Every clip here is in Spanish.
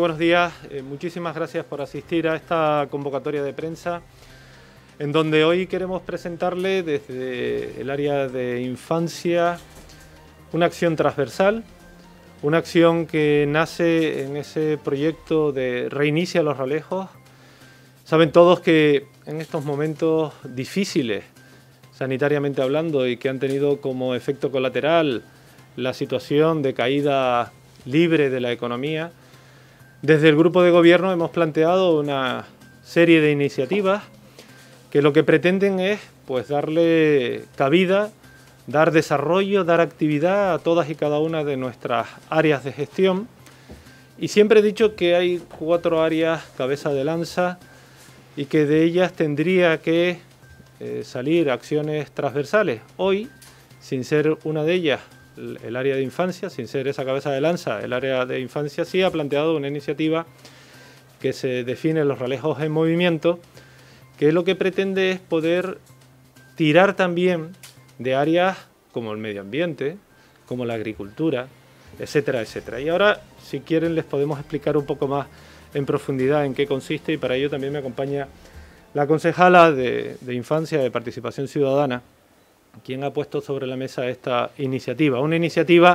buenos días. Muchísimas gracias por asistir a esta convocatoria de prensa, en donde hoy queremos presentarle desde el área de infancia una acción transversal, una acción que nace en ese proyecto de Reinicia los Ralejos. Saben todos que en estos momentos difíciles, sanitariamente hablando, y que han tenido como efecto colateral la situación de caída libre de la economía, desde el grupo de gobierno hemos planteado una serie de iniciativas que lo que pretenden es pues darle cabida, dar desarrollo, dar actividad a todas y cada una de nuestras áreas de gestión. Y siempre he dicho que hay 4 áreas cabeza de lanza y que de ellas tendría que salir acciones transversales. Hoy, sin ser una de ellas el área de infancia, sin ser esa cabeza de lanza, el área de infancia sí ha planteado una iniciativa que se define Los Ralejos en Movimiento, que lo que pretende es poder tirar también de áreas como el medio ambiente, como la agricultura, etcétera, etcétera. Y ahora, si quieren, les podemos explicar un poco más en profundidad en qué consiste, y para ello también me acompaña la concejala de Infancia, de Participación Ciudadana, quien ha puesto sobre la mesa esta iniciativa. Una iniciativa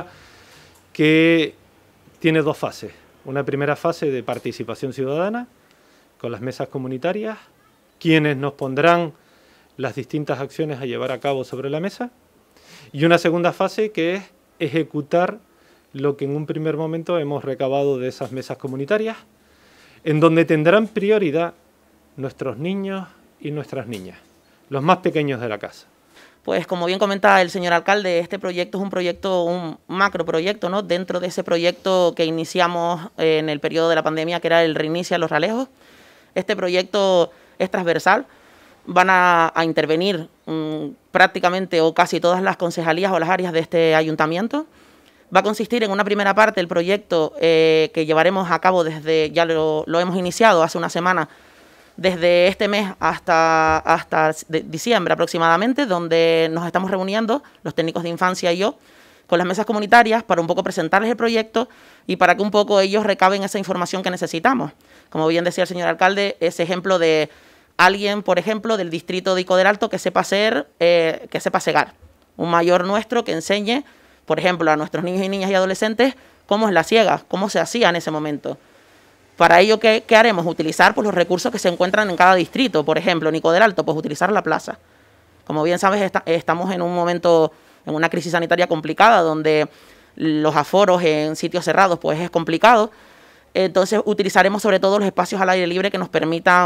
que tiene 2 fases. Una primera fase de participación ciudadana, con las mesas comunitarias, quienes nos pondrán las distintas acciones a llevar a cabo sobre la mesa. Y una segunda fase que es ejecutar lo que en un primer momento hemos recabado de esas mesas comunitarias, en donde tendrán prioridad nuestros niños y nuestras niñas, los más pequeños de la casa. Pues como bien comenta el señor alcalde, este proyecto es un proyecto, un macroproyecto, ¿no? Dentro de ese proyecto que iniciamos en el periodo de la pandemia, que era el Reinicia los Ralejos. Este proyecto es transversal, van a intervenir prácticamente o casi todas las concejalías o las áreas de este ayuntamiento. Va a consistir en una primera parte el proyecto que llevaremos a cabo desde, ya lo hemos iniciado hace una semana, desde este mes hasta diciembre aproximadamente, donde nos estamos reuniendo, los técnicos de infancia y yo, con las mesas comunitarias para un poco presentarles el proyecto y para que un poco ellos recaben esa información que necesitamos. Como bien decía el señor alcalde, ese ejemplo de alguien, por ejemplo, del distrito de Ico del Alto que sepa hacer, que sepa segar. Un mayor nuestro que enseñe, por ejemplo, a nuestros niños y niñas y adolescentes cómo es la siega, cómo se hacía en ese momento. Para ello, ¿qué haremos? Utilizar pues, los recursos que se encuentran en cada distrito. Por ejemplo, en Ico del Alto, pues utilizar la plaza. Como bien sabes, estamos en un momento, en una crisis sanitaria complicada, donde los aforos en sitios cerrados pues es complicado. Entonces, utilizaremos sobre todo los espacios al aire libre que nos permita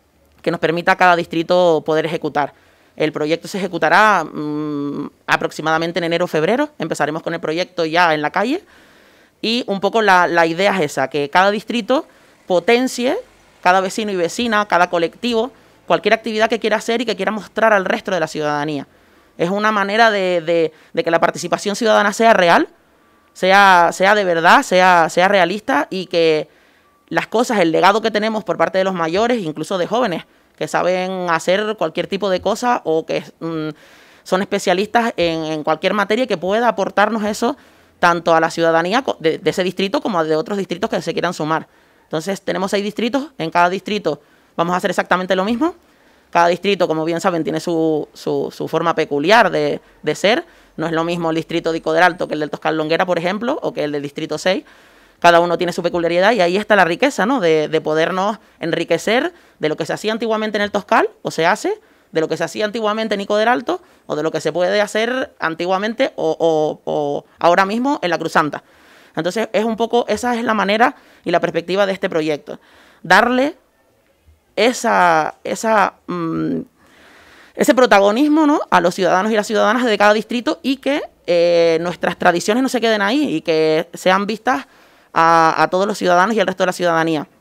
a cada distrito poder ejecutar. El proyecto se ejecutará aproximadamente en enero o febrero. Empezaremos con el proyecto ya en la calle. Y un poco la idea es esa, que cada distrito potencie, cada vecino y vecina, cada colectivo, cualquier actividad que quiera hacer y que quiera mostrar al resto de la ciudadanía. Es una manera de que la participación ciudadana sea real, sea de verdad, sea realista, y que las cosas, el legado que tenemos por parte de los mayores, incluso de jóvenes, que saben hacer cualquier tipo de cosa o que son especialistas en cualquier materia que pueda aportarnos eso, tanto a la ciudadanía de ese distrito como a de otros distritos que se quieran sumar. Entonces, tenemos 6 distritos, en cada distrito vamos a hacer exactamente lo mismo. Cada distrito, como bien saben, tiene su forma peculiar de ser. No es lo mismo el distrito de Ico del Alto que el del Toscal Longuera, por ejemplo, o que el del distrito 6. Cada uno tiene su peculiaridad y ahí está la riqueza, ¿no? De podernos enriquecer de lo que se hacía antiguamente en el Toscal, o se hace, de lo que se hacía antiguamente en Ico del Alto, o de lo que se puede hacer antiguamente o ahora mismo en la Cruz Santa. Entonces, es un poco, esa es la manera y la perspectiva de este proyecto. Darle ese protagonismo, ¿no?, a los ciudadanos y las ciudadanas de cada distrito, y que nuestras tradiciones no se queden ahí y que sean vistas a todos los ciudadanos y al resto de la ciudadanía.